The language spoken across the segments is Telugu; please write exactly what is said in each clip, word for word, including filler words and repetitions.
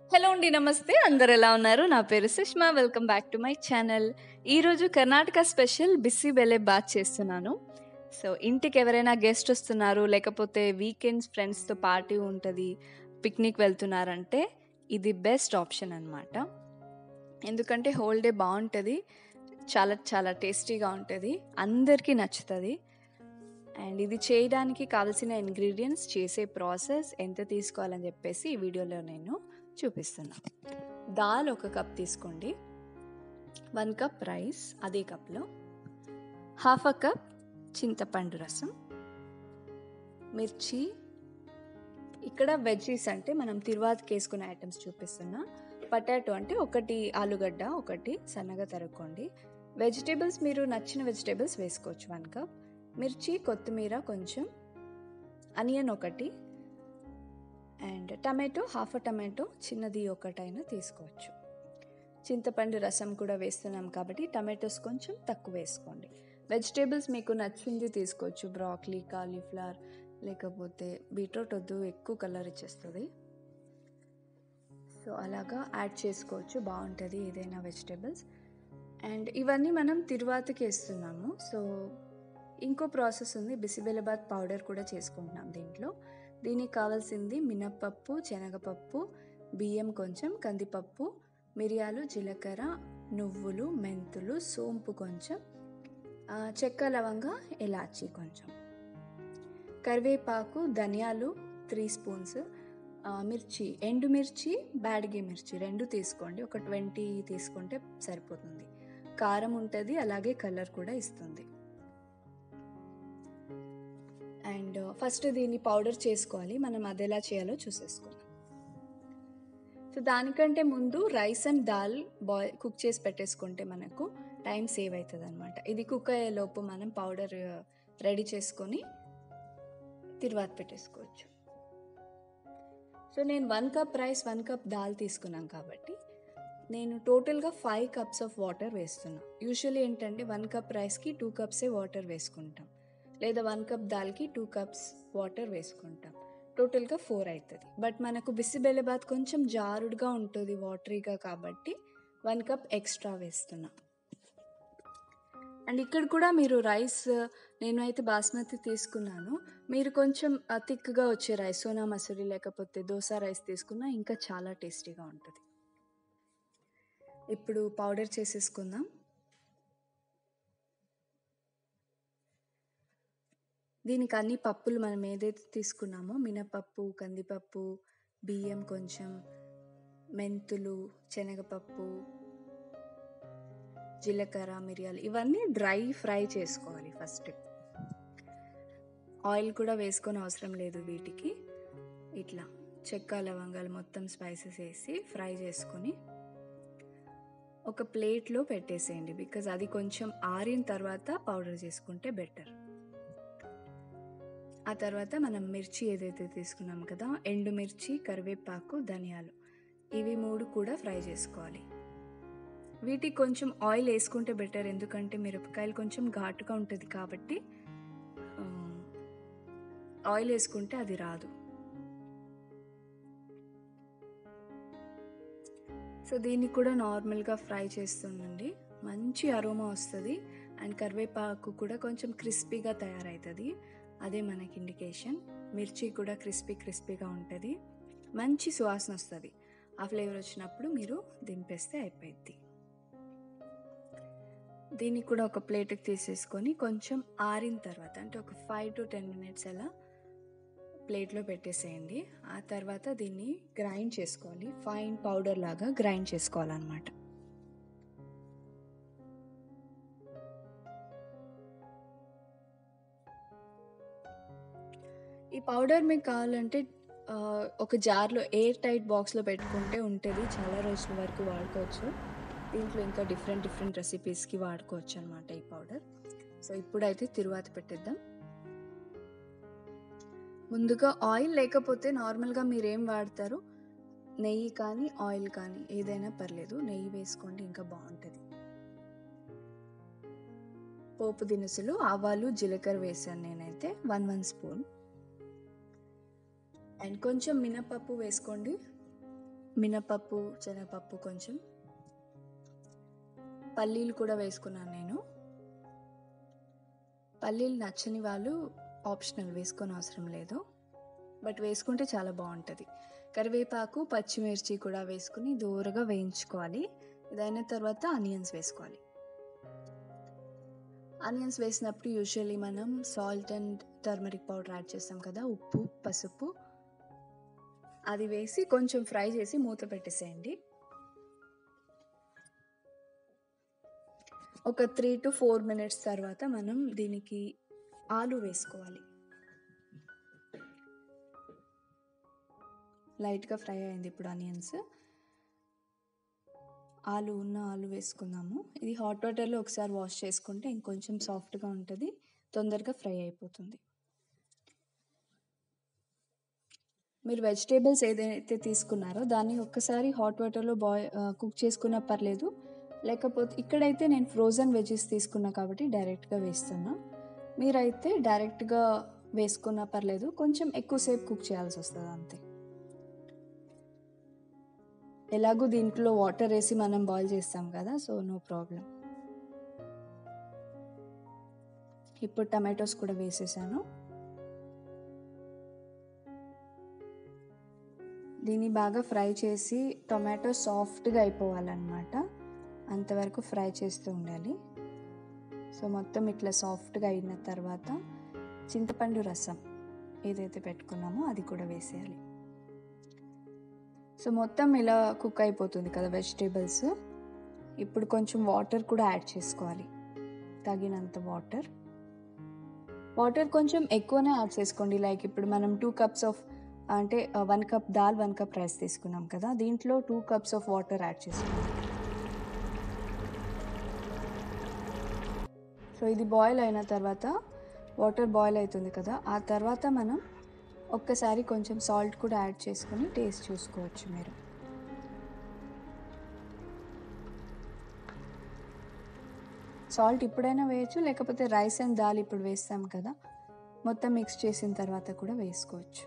హలో అండి. నమస్తే. అందరూ ఎలా ఉన్నారు? నా పేరు Sushma. Welcome back to my channel. ఈరోజు కర్ణాటక స్పెషల్ బిసిబెలే బాత్ చేస్తున్నాను. సో, ఇంటికి ఎవరైనా గెస్ట్ వస్తున్నారు, లేకపోతే వీకెండ్స్ ఫ్రెండ్స్‌తో పార్టీ ఉంటది, పిక్నిక్ వెళ్తున్నారంటే ఇది బెస్ట్ ఆప్షన్ అనమాట. ఎందుకంటే హోల్ డే బావుంటది. చాలా చాలా టేస్టీగా ఉంటది. అందరికీ నచ్చుతది. అండ్ ఇది చేయడానికి కావాల్సిన ఇంగ్రీడియంట్స్, చేసే ప్రాసెస్, ఎంత తీసుకోవాలని చెప్పేసి ఈ వీడియోలో నేను చూపిస్తున్నా. దాల్ ఒక కప్ తీసుకోండి. వన్ కప్ రైస్ అదే కప్లో, హాఫ్ అ కప్ చింతపండు రసం, మిర్చి. ఇక్కడ వెజ్జీస్ అంటే మనం తిరువాతకి వేసుకునే ఐటమ్స్ చూపిస్తున్నా. పొటాటో అంటే ఒకటి ఆలుగడ్డ ఒకటి సన్నగా తరుక్కోండి. వెజిటేబుల్స్ మీరు నచ్చిన వెజిటేబుల్స్ వేసుకోవచ్చు. వన్ కప్ మిర్చి, కొత్తిమీర కొంచెం, అనియన్ ఒకటి, and tomato half a tomato చిన్నది ఒకటైనా తీసుకోవచ్చు. చింతపండు రసం కూడా వేస్తున్నాం కాబట్టి టమాటోస్ కొంచెం తక్కువ వేసుకోండి. వెజిటేబుల్స్ మీకు నచ్చింది తీసుకోవచ్చు. బ్రాక్లీ, కాలీఫ్లవర్, లేకపోతే బీట్రూట్ వద్దు, ఎక్కువ కలర్ ఇచ్చేస్తుంది. సో అలాగా యాడ్ చేసుకోవచ్చు, బాగుంటుంది ఏదైనా వెజిటేబుల్స్. అండ్ ఇవన్నీ మనం తిరువాతకి వేస్తున్నాము. సో ఇంకో ప్రాసెస్ ఉంది, బిసిబెలబాత్ పౌడర్ కూడా చేసుకుంటున్నాం దీంట్లో. దీనికి కావాల్సింది మినప్పప్పు, శనగపప్పు, బియ్యం కొంచెం, కందిపప్పు, మిరియాలు, జీలకర్ర, నువ్వులు, మెంతులు, సోంపు కొంచెం, చెక్క, లవంగ, ఇలాచీ కొంచెం, కరివేపాకు, ధనియాలు త్రీ స్పూన్స్, మిర్చి, ఎండుమిర్చి, బ్యాడగి మిర్చి రెండు తీసుకోండి. ఒక ట్వంటీ తీసుకుంటే సరిపోతుంది. కారం ఉంటుంది, అలాగే కలర్ కూడా ఇస్తుంది. అండ్ ఫస్ట్ దీన్ని పౌడర్ చేసుకోవాలి. మనం అది ఎలా చేయాలో చూసేసుకుందాం. సో దానికంటే ముందు rice and dal boil cook చేసి పెట్టేసుకుంటే మనకు టైం సేవ్ అవుతుంది అనమాట. ఇది కుక్ అయ్యేలోపు మనం పౌడర్ రెడీ చేసుకొని తిరువాత పెట్టేసుకోవచ్చు. సో నేను one cup rice one cup dal తీసుకున్నాం కాబట్టి నేను టోటల్గా ఫైవ్ కప్స్ ఆఫ్ వాటర్ వేస్తున్నాను. యూజువల్లీ ఏంటంటే వన్ కప్ రైస్కి టూ కప్సే వాటర్ వేసుకుంటాం, లేదా వన్ కప్ దాల్కి టూ కప్స్ వాటర్ వేసుకుంటాం. టోటల్గా ఫోర్ అవుతుంది. బట్ మనకు బిసిబెలబాత్ కొంచెం జారుడుగా ఉంటుంది, వాటరీగా, కాబట్టి వన్ కప్ ఎక్స్ట్రా వేస్తున్నా. అండ్ ఇక్కడ కూడా మీరు రైస్, నేను అయితే బాస్మతి తీసుకున్నాను. మీరు కొంచెం థిక్గా వచ్చే రైస్, సోనా మసూరి లేకపోతే దోస రైస్ తీసుకున్నా ఇంకా చాలా టేస్టీగా ఉంటుంది. ఇప్పుడు పౌడర్ చేసేసుకుందాం. దీనికి అన్ని పప్పులు మనం ఏదైతే తీసుకున్నామో, మినపప్పు, కందిపప్పు, బియ్యం కొంచెం, మెంతులు, శనగపప్పు, జీలకర్ర, మిరియాలు, ఇవన్నీ డ్రై ఫ్రై చేసుకోవాలి ఫస్ట్. ఆయిల్ కూడా వేసుకొని అవసరం లేదు వీటికి. ఇట్లా చెక్క, లవంగాలు మొత్తం స్పైసెస్ వేసి ఫ్రై చేసుకొని ఒక ప్లేట్లో పెట్టేసేయండి. బికాజ్ అది కొంచెం ఆరిన తర్వాత పౌడర్ చేసుకుంటే బెటర్. ఆ తర్వాత మనం మిర్చి ఏదైతే తీసుకున్నాం కదా, ఎండుమిర్చి, కరివేపాకు, ధనియాలు, ఇవి మూడు కూడా ఫ్రై చేసుకోవాలి. వీటికి కొంచెం ఆయిల్ వేసుకుంటే బెటర్, ఎందుకంటే మిరపకాయలు కొంచెం ఘాటుగా ఉంటుంది కాబట్టి ఆయిల్ వేసుకుంటే అది రాదు. సో దీన్ని కూడా నార్మల్గా ఫ్రై చేస్తుండండి, మంచి అరోమా వస్తుంది. అండ్ కరివేపాకు కూడా కొంచెం క్రిస్పీగా తయారవుతుంది, అదే మనకి ఇండికేషన్. మిర్చి కూడా క్రిస్పీ క్రిస్పీగా ఉంటుంది, మంచి సువాసన వస్తుంది. ఆ ఫ్లేవర్ వచ్చినప్పుడు మీరు దింపేస్తే అయిపోయింది. దీన్ని కూడా ఒక ప్లేట్కి తీసేసుకొని కొంచెం ఆరిన తర్వాత, అంటే ఒక ఫైవ్ టు టెన్ మినిట్స్ అలా ప్లేట్లో పెట్టేసేయండి. ఆ తర్వాత దీన్ని గ్రైండ్ చేసుకోవాలి, ఫైన్ పౌడర్ లాగా గ్రైండ్ చేసుకోవాలన్నమాట. ఈ పౌడర్ మీకు కావాలంటే ఒక జార్లో, ఎయిర్ టైట్ బాక్స్లో పెట్టుకుంటే ఉంటుంది, చాలా రోజుల వరకు వాడుకోవచ్చు. దీంట్లో ఇంకా డిఫరెంట్ డిఫరెంట్ రెసిపీస్కి వాడుకోవచ్చు అనమాట ఈ పౌడర్. సో ఇప్పుడైతే తిరువాత పెట్టేద్దాం. ముందుగా ఆయిల్, లేకపోతే నార్మల్గా మీరు ఏం వాడతారు, నెయ్యి కానీ ఆయిల్ కానీ ఏదైనా పర్లేదు, నెయ్యి వేసుకోండి ఇంకా బాగుంటుంది. పోపు దినుసులు, ఆవాలు, జీలకర్ర వేసాను నేనైతే వన్ వన్ స్పూన్. అండ్ కొంచెం మినపప్పు వేసుకోండి. మినపప్పు, శనగపప్పు, కొంచెం పల్లీలు కూడా వేసుకున్నాను నేను. పల్లీలు నచ్చని వాళ్ళు ఆప్షనల్, వేసుకొని అవసరం లేదు, బట్ వేసుకుంటే చాలా బాగుంటుంది. కరివేపాకు, పచ్చిమిర్చి కూడా వేసుకుని దూరగా వేయించుకోవాలి. ఇదైన తర్వాత ఆనియన్స్ వేసుకోవాలి. ఆనియన్స్ వేసినప్పుడు యూజువల్లీ మనం salt and turmeric powder add చేస్తాం కదా, ఉప్పు, పసుపు, అది వేసి కొంచెం ఫ్రై చేసి మూత పెట్టేసేయండి. ఒక త్రీ టు ఫోర్ మినిట్స్ తర్వాత మనం దీనికి ఆలు వేసుకోవాలి. లైట్గా ఫ్రై అయింది ఇప్పుడు ఆనియన్స్. ఆలు ఉన్న ఆలు వేసుకుందాము. ఇది హాట్ వాటర్లో ఒకసారి వాష్ చేసుకుంటే ఇంకొంచెం సాఫ్ట్గా ఉంటుంది, తొందరగా ఫ్రై అయిపోతుంది. మీరు వెజిటేబుల్స్ ఏదైతే తీసుకున్నారో దాన్ని ఒక్కసారి హాట్ వాటర్లో బాయ్ కుక్ చేసుకున్నా పర్లేదు, లేకపోతే ఇక్కడైతే నేను ఫ్రోజన్ వెజెస్ తీసుకున్నా కాబట్టి డైరెక్ట్గా వేస్తున్నా. మీరైతే డైరెక్ట్గా వేసుకున్నా పర్లేదు, కొంచెం ఎక్కువసేపు కుక్ చేయాల్సి వస్తుంది అంతే. ఎలాగూ దీంట్లో వాటర్ వేసి మనం బాయిల్ చేస్తాం కదా, సో నో ప్రాబ్లం. ఇప్పుడు టమాటోస్ కూడా వేసేసాను. దీన్ని బాగా ఫ్రై చేసి టొమాటో సాఫ్ట్గా అయిపోవాలన్నమాట, అంతవరకు ఫ్రై చేస్తూ ఉండాలి. సో మొత్తం ఇట్లా సాఫ్ట్గా అయిన తర్వాత చింతపండు రసం ఏదైతే పెట్టుకున్నామో అది కూడా వేసేయాలి. సో మొత్తం ఇలా కుక్ అయిపోతుంది కదా వెజిటేబుల్స్. ఇప్పుడు కొంచెం వాటర్ కూడా యాడ్ చేసుకోవాలి, తగినంత వాటర్. వాటర్ కొంచెం ఎక్కువనే యాడ్ చేసుకోండి. లైక్ ఇప్పుడు మనం టూ కప్స్ ఆఫ్ అంటే one cup dal, one cup rice తీసుకున్నాం కదా, దీంట్లో two cups of water add చేసుకోండి. సో ఇది బాయిల్ అయిన తర్వాత, వాటర్ బాయిల్ అవుతుంది కదా, ఆ తర్వాత మనం ఒక్కసారి కొంచెం సాల్ట్ కూడా యాడ్ చేసుకుని టేస్ట్ చూసుకోవచ్చు మీరు. సాల్ట్ ఇప్పుడైనా వేయచ్చు, లేకపోతే రైస్ అండ్ దాల్ ఇప్పుడు వేస్తాం కదా, మొత్తం మిక్స్ చేసిన తర్వాత కూడా వేసుకోవచ్చు.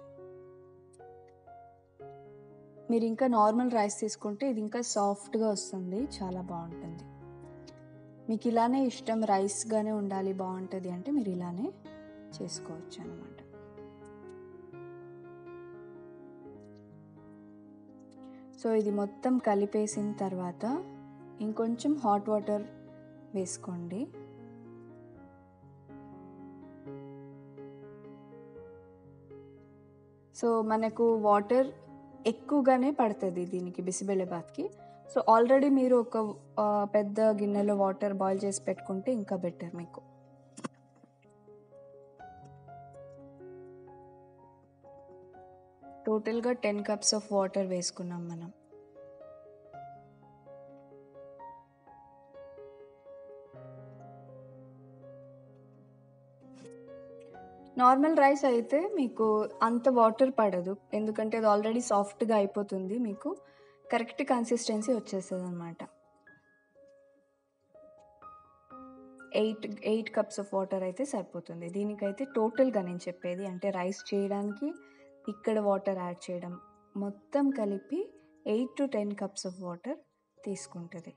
మీరు ఇంకా నార్మల్ రైస్ తీసుకుంటే ఇది ఇంకా సాఫ్ట్గా వస్తుంది, చాలా బాగుంటుంది. మీకు ఇలానే ఇష్టం, రైస్గానే ఉండాలి బాగుంటుంది అంటే మీరు ఇలానే చేసుకోవచ్చు అన్నమాట. సో ఇది మొత్తం కలిపేసిన తర్వాత ఇంకొంచెం హాట్ వాటర్ వేసుకోండి. సో మనకు వాటర్ ఎక్కువగానే పడుతుంది దీనికి, బిసిబెళ్ళబాత్కి. సో ఆల్రెడీ మీరు ఒక పెద్ద గిన్నెలో వాటర్ బాయిల్ చేసి పెట్టుకుంటే ఇంకా బెటర్ మీకు. టోటల్గా టెన్ కప్స్ ఆఫ్ వాటర్ వేసుకున్నాం మనం. నార్మల్ రైస్ అయితే మీకు అంత వాటర్ పడదు, ఎందుకంటే అది ఆల్రెడీ సాఫ్ట్గా అయిపోతుంది, మీకు కరెక్ట్ కన్సిస్టెన్సీ వచ్చేస్తుంది అనమాట. Eight eight cups of water అయితే సరిపోతుంది. దీనికైతే టోటల్గా నేను చెప్పేది అంటే రైస్ చేయడానికి, ఇక్కడ వాటర్ యాడ్ చేయడం, మొత్తం కలిపి eight to ten cups of water తీసుకుంటుంది.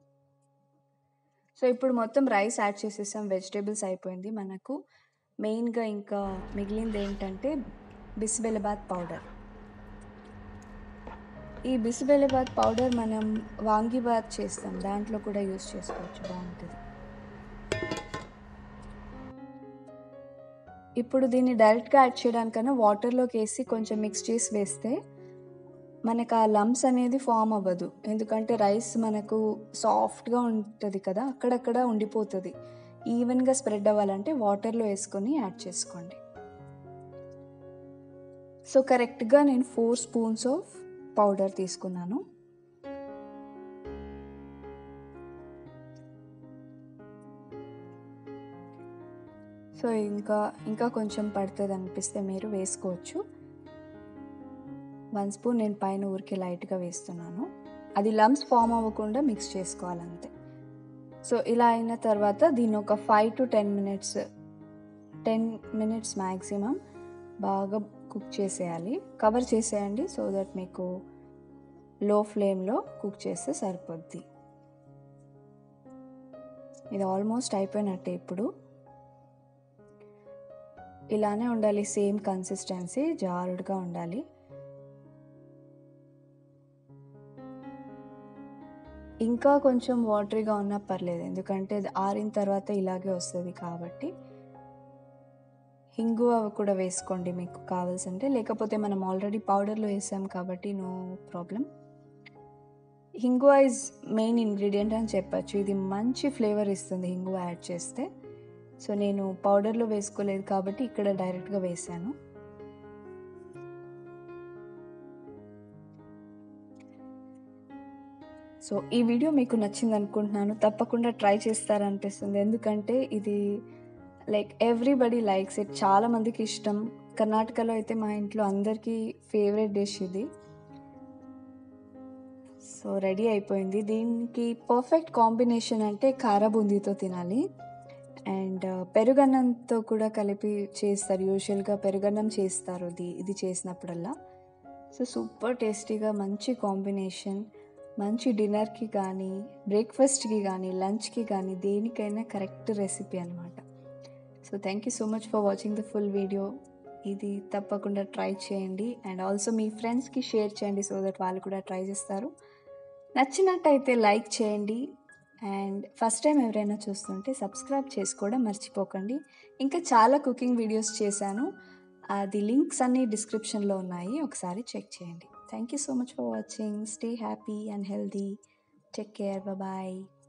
సో ఇప్పుడు మొత్తం రైస్ యాడ్ చేసేసాం, వెజిటేబుల్స్ అయిపోయింది. మనకు మెయిన్గా ఇంకా మిగిలింది ఏంటంటే బిసిబెల్లబాత్ పౌడర్. ఈ బిసిబెల్లబాత్ పౌడర్ మనం వాంగిబాత్ చేస్తాం, దాంట్లో కూడా యూస్ చేసుకోవచ్చు, బాగుంటుంది. ఇప్పుడు దీన్ని డైరెక్ట్గా యాడ్ చేయడానికన్నా వాటర్లోకి వేసి కొంచెం మిక్స్ చేసి వేస్తే మనకు ఆ లంప్స్ అనేది ఫామ్ అవ్వదు, ఎందుకంటే రైస్ మనకు సాఫ్ట్గా ఉంటుంది కదా, అక్కడక్కడ ఉండిపోతుంది. ఈవెన్గా స్ప్రెడ్ అవ్వాలంటే వాటర్లో వేసుకొని యాడ్ చేసుకోండి. సో కరెక్ట్గా నేను ఫోర్ స్పూన్స్ ఆఫ్ పౌడర్ తీసుకున్నాను. సో ఇంకా ఇంకా కొంచెం పడుతుంది అనిపిస్తే మీరు వేసుకోవచ్చు. వన్ స్పూన్ నేను పైన ఊరికే లైట్గా వేస్తున్నాను, అది లంప్స్ ఫామ్ అవ్వకుండా మిక్స్ చేసుకోవాలంతే. సో ఇలా అయిన తర్వాత దీన్ని ఒక five to ten minutes ten minutes maximum బాగా కుక్ చేసేయాలి, కవర్ చేసేయండి, సో దట్ మీకు లో ఫ్లేమ్లో కుక్ చేస్తే సరిపోద్ది. ఇది ఆల్మోస్ట్ అయిపోయినట్టే. ఇప్పుడు ఇలానే ఉండాలి, సేమ్ కన్సిస్టెన్సీ, జారుడుగా ఉండాలి. ఇంకా కొంచెం వాటరీగా ఉన్నా పర్లేదు, ఎందుకంటే ఆరిన తర్వాత ఇలాగే వస్తుంది కాబట్టి. హింగువ కూడా వేసుకోండి మీకు కావాల్సింటే, లేకపోతే మనం ఆల్రెడీ పౌడర్లో వేసాం కాబట్టి నో ప్రాబ్లం. హింగువ ఇస్ మెయిన్ ఇంగ్రీడియంట్ అని చెప్పచ్చు. ఇది మంచి ఫ్లేవర్ ఇస్తుంది హింగువ యాడ్ చేస్తే. సో నేను పౌడర్లో వేసుకోలేదు కాబట్టి ఇక్కడ డైరెక్ట్గా వేసాను. సో ఈ వీడియో మీకు నచ్చింది అనుకుంటున్నాను. తప్పకుండా ట్రై చేస్తారనిపిస్తుంది, ఎందుకంటే ఇది లైక్ ఎవ్రీబడి లైక్స్ ఇట్. చాలామందికి ఇష్టం. కర్ణాటకలో అయితే మా ఇంట్లో అందరికీ ఫేవరెట్ డిష్ ఇది. సో రెడీ అయిపోయింది. దీనికి పర్ఫెక్ట్ కాంబినేషన్ అంటే కారా బూందీతో తినాలి, అండ్ పెరుగన్నంతో కూడా కలిపి చేస్తారు. యూజువల్గా పెరుగన్నం చేస్తారు ఇది ఇది చేసినప్పుడల్లా. సో సూపర్ టేస్టీగా మంచి కాంబినేషన్. మంచి డిన్నర్కి కానీ, బ్రేక్ఫాస్ట్కి కానీ, లంచ్కి కానీ, దేనికైనా కరెక్ట్ రెసిపీ అనమాట. So thank you so much for watching the full video. ఇది తప్పకుండా ట్రై చేయండి, అండ్ ఆల్సో మీ ఫ్రెండ్స్కి షేర్ చేయండి, సో దట్ వాళ్ళు కూడా ట్రై చేస్తారు. నచ్చినట్టయితే లైక్ చేయండి, అండ్ ఫస్ట్ టైం ఎవరైనా చూస్తుంటే సబ్స్క్రైబ్ చేసుకోవడం మర్చిపోకండి. ఇంకా చాలా కుకింగ్ వీడియోస్ చేశాను, అది లింక్స్ అన్నీ డిస్క్రిప్షన్లో ఉన్నాయి, ఒకసారి చెక్ చేయండి. Thank you so much for watching. Stay happy and healthy. Take care. Bye bye.